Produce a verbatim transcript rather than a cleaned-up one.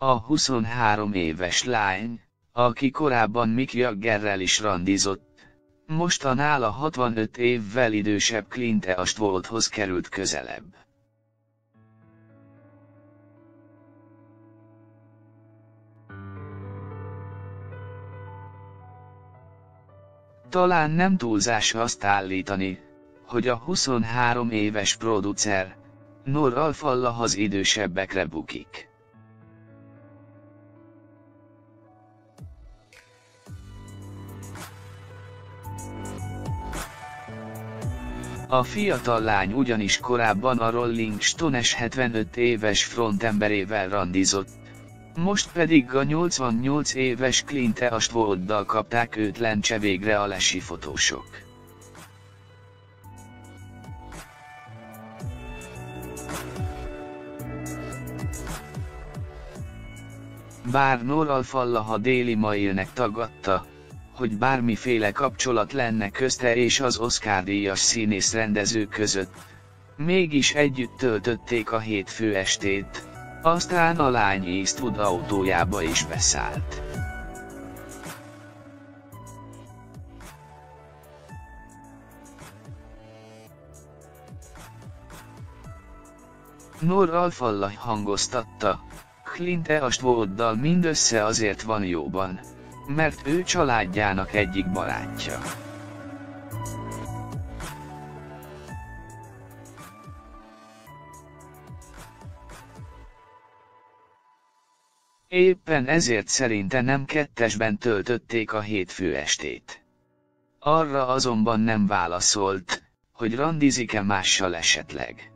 A huszonhárom éves lány, aki korábban Mick Jaggerrel is randizott, most a nála hatvanöt évvel idősebb Clint Eastwoodhoz került közelebb. Talán nem túlzás azt állítani, hogy a huszonhárom éves producer, Noor Alfallah az idősebbekre bukik. A fiatal lány ugyanis korábban a Rolling Stones hetvenöt éves frontemberével randizott, most pedig a nyolcvannyolc éves Clint Eastwooddal kapták őt lencse végre a lesi fotósok. Bár Noor Alfallah a Daily Mailnek tagadta, hogy bármiféle kapcsolat lenne közte és az Oscar-díjas színész-rendező között, mégis együtt töltötték a hétfő estét, aztán a lány Eastwood autójába is beszállt. Noor Alfallah hangoztatta, Clint Eastwooddal mindössze azért van jóban, mert ő családjának egyik barátja. Éppen ezért szerinte nem kettesben töltötték a hétfő estét. Arra azonban nem válaszolt, hogy randizik-e mással esetleg.